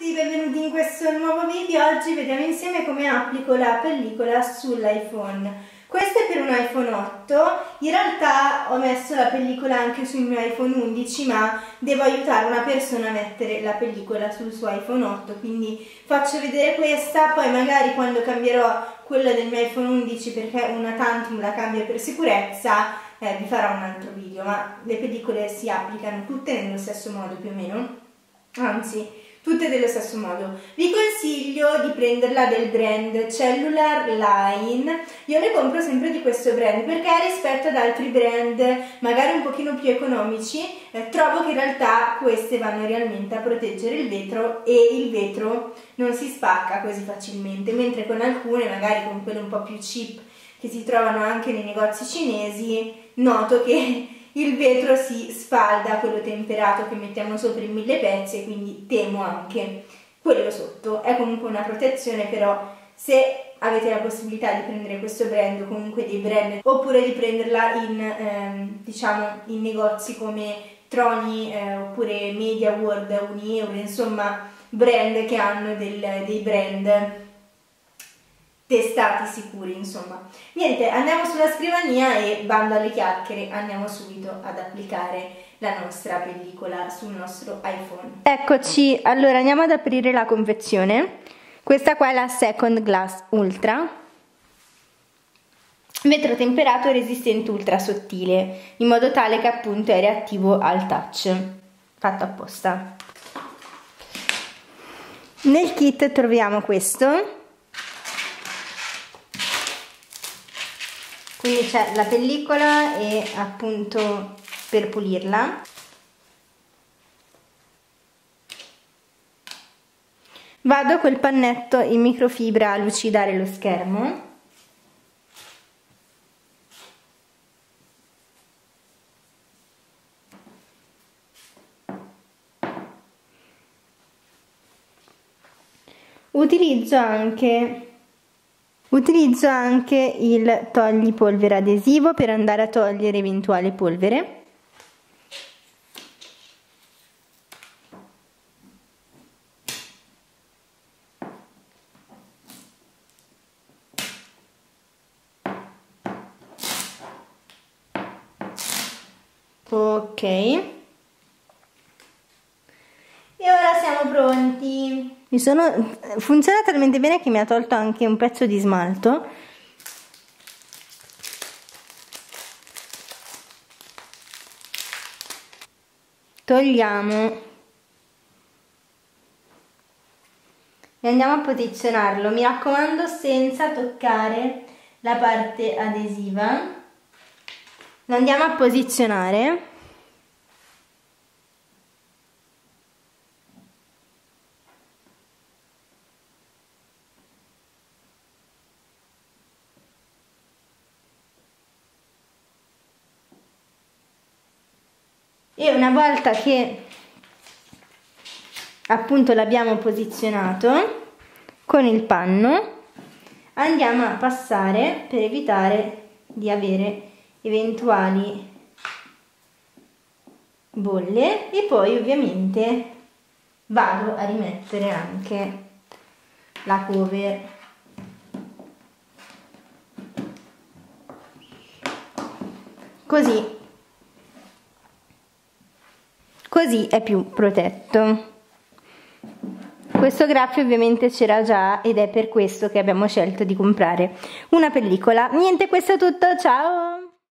tutti, benvenuti in questo nuovo video. Oggi vediamo insieme come applico la pellicola sull'iPhone. Questo è per un iPhone 8, in realtà ho messo la pellicola anche sul mio iPhone 11, ma devo aiutare una persona a mettere la pellicola sul suo iPhone 8, quindi faccio vedere questa, poi magari quando cambierò quella del mio iPhone 11 perché una tantum la cambio per sicurezza, vi farò un altro video, ma le pellicole si applicano tutte nello stesso modo più o meno, anzi tutte dello stesso modo. Vi consiglio di prenderla del brand Cellular Line. Io ne compro sempre di questo brand perché rispetto ad altri brand magari un pochino più economici trovo che in realtà queste vanno realmente a proteggere il vetro e il vetro non si spacca così facilmente, mentre con alcune, magari con quelle un po' più cheap che si trovano anche nei negozi cinesi, noto che il vetro si sfalda, quello temperato che mettiamo sopra in 1000 pezzi, e quindi temo anche quello sotto. È comunque una protezione, però se avete la possibilità di prendere questo brand o comunque dei brand, oppure di prenderla in, diciamo, in negozi come Troni oppure Media World, Unieuro, insomma brand che hanno dei brand testati sicuri, insomma. Niente, andiamo sulla scrivania e, bando alle chiacchiere, andiamo subito ad applicare la nostra pellicola sul nostro iPhone. Eccoci, allora andiamo ad aprire la confezione. Questa qua è la Second Glass Ultra, vetro temperato e resistente ultra sottile, in modo tale che appunto è reattivo al touch, fatto apposta. Nel kit troviamo questo. Quindi c'è la pellicola e appunto per pulirla. Vado col pannetto in microfibra a lucidare lo schermo. Utilizzo anche il togli polvere adesivo per andare a togliere eventuale polvere. Ok. E ora siamo pronti. Funziona talmente bene che mi ha tolto anche un pezzo di smalto. Togliamo e andiamo a posizionarlo. Mi raccomando, senza toccare la parte adesiva. Lo andiamo a posizionare. E una volta che appunto l'abbiamo posizionato con il panno, andiamo a passare per evitare di avere eventuali bolle, e poi ovviamente vado a rimettere anche la cover. Così è più protetto. Questo graffio ovviamente c'era già ed è per questo che abbiamo scelto di comprare una pellicola. Niente, questo è tutto, ciao!